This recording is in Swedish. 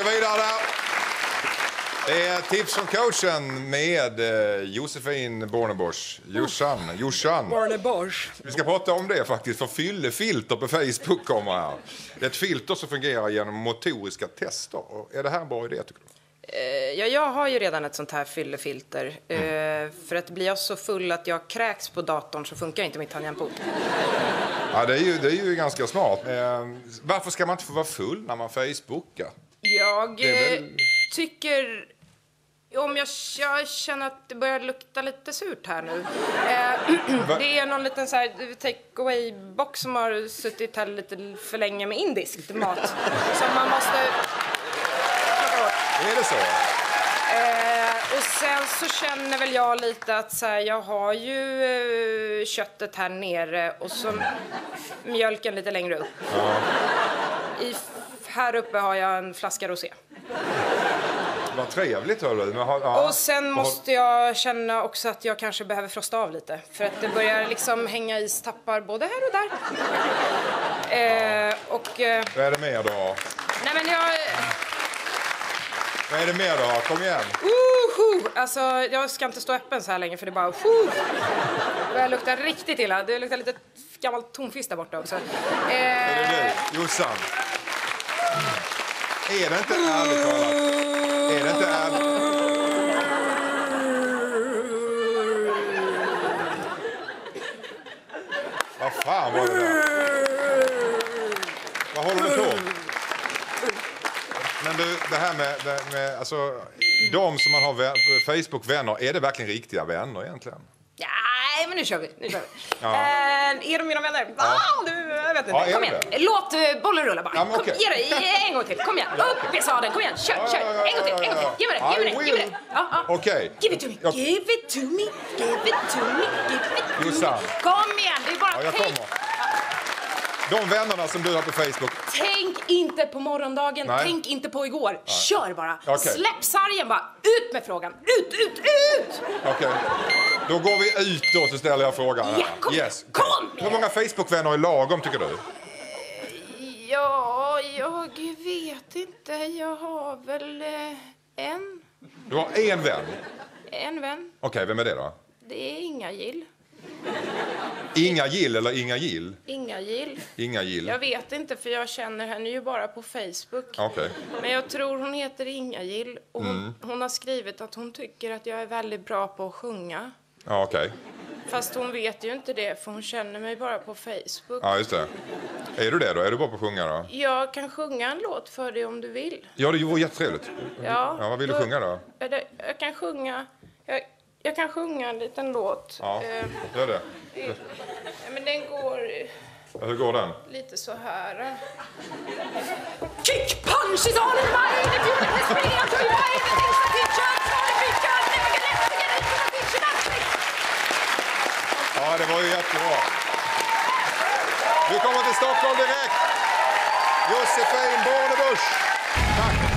Vidare där. Det är tips från coachen med Josefin Bornebusch. Jossan. Bornebusch. Vi ska prata om det faktiskt, för fyllefilter på Facebook kommer här. Det är ett filter som fungerar genom motoriska tester. Och är det här en bra idé tycker du? Ja, jag har ju redan ett sånt här fyllefilter. För att blir jag så full att jag kräks på datorn så funkar inte mitt tangentbord. Ja, det är ju ganska smart. Varför ska man inte få vara full när man facebookar? Jag tycker... Om jag känner att det börjar lukta lite surt här nu. Det är någon liten så här take-away-box som har suttit här lite för länge med indisk mat. Som man måste... Är det så? Och sen så känner väl jag lite att så här, jag har ju köttet här nere och så mjölken lite längre upp. Ja. Här uppe har jag en flaska rosé. Vad trevligt hör du. Och sen måste jag känna också att jag kanske behöver frosta av lite. För att det börjar liksom hänga istappar både här och där. Vad är det mer då? Nej men Vad är det mer då? Kom igen. Alltså jag ska inte stå öppen så här länge för det bara... Det luktar riktigt illa. Det luktar lite gammalt tonfisk där borta också. Är det du? Jossan? Är det inte ärligt talat? Är det inte ärligt? Vad fan var det där? Vad håller du på? Men du, det här med alltså, de som man har Facebook-vänner, är det verkligen riktiga vänner egentligen? Nej, men nu kör vi. Ja. Är de mina vänner? Ja. Jag vet inte. Ja, Kom igen. Låt bollen rulla bara. Ja, men okej. Ge det en gång till. Kom igen. Upp i sadeln. Kom igen. Kör. En gång till. Ge mig det. Ja. Okej. Give it to me. Give it to me. Jossan. Kom igen. Det är bara Ja, jag kommer. De vännerna som du har på Facebook. Tänk inte på morgondagen. Nej. Tänk inte på igår. Kör bara. Okay. Släpp sargen bara. Ut med frågan. Ut. Okej. Då går vi ut då så ställer jag frågan här. Ja, kom. Yes. Kom. Hur många Facebook-vänner är lagom tycker du? Ja, jag vet inte. Jag har väl en. Du har en vän? En vän. Okej, vem är det då? Det är Inga-Gill. Inga-Gill eller Inga-Gill? Inga-Gill. Inga-Gill. Jag vet inte för jag känner henne ju bara på Facebook. Okej. Men jag tror hon heter Inga-Gill. Och hon har skrivit att hon tycker att jag är väldigt bra på att sjunga. Ja, okej. Fast hon vet ju inte det för hon känner mig bara på Facebook. Ja, just det. Är du det då? Är du bra på att sjunga då? Jag kan sjunga en låt för dig om du vill. Ja, det vore jättetrevligt. Ja, vad vill du sjunga då? Jag kan sjunga... Jag kan sjunga en liten låt. Ja, gör det. Men den går Hur går den? lite så här. Kick punch is all in mind if you let me spring out to your mind. Ja, det var ju jättebra. Vi kommer till Stockholm direkt. Josefin Bornebusch. Tack.